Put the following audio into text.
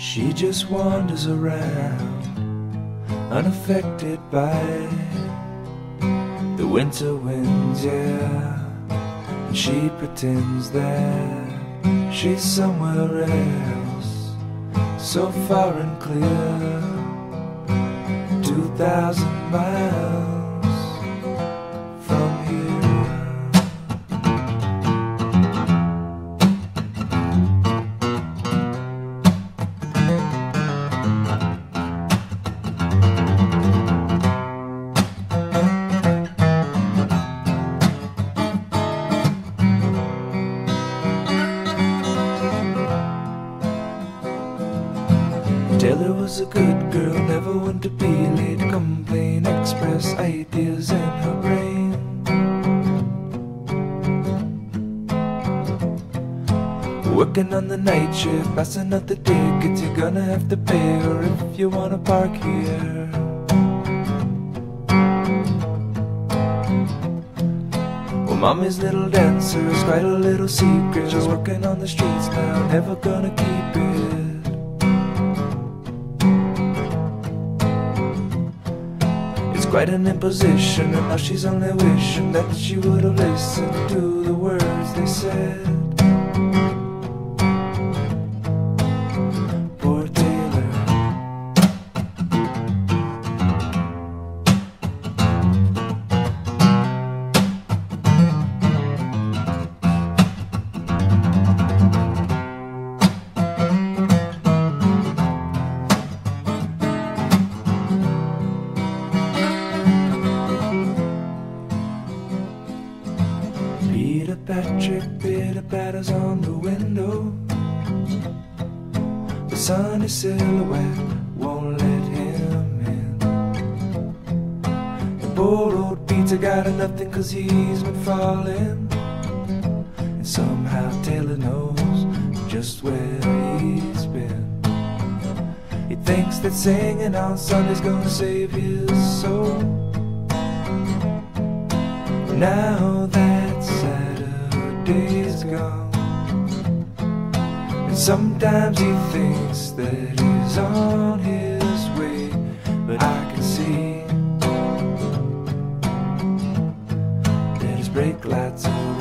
She just wanders around, unaffected by the winter winds, yeah. And she pretends that she's somewhere else, so far and clear, 2,000 miles from here. Taylor was a good girl, never one to be late, complain, express ideas in her brain. Working on the night shift, passing out the tickets, you're gonna have to pay her if you wanna park here. Well, mommy's little dancer is quite a little secret. She's working on the streets now, never gonna keep it. Quite an imposition, and now she's only wishing that she would have listened to the words they said. Poor Taylor. Peter Patrick, Peter patters on the window. The sunny silhouette won't let him in. And poor old Peter got nothing 'cause he's been falling. And somehow Taylor knows just where he's been. He thinks that singing on Sunday's gonna save his soul. Now that Saturday's gone, and sometimes he thinks that he's on his way, but I can see that his brake lights are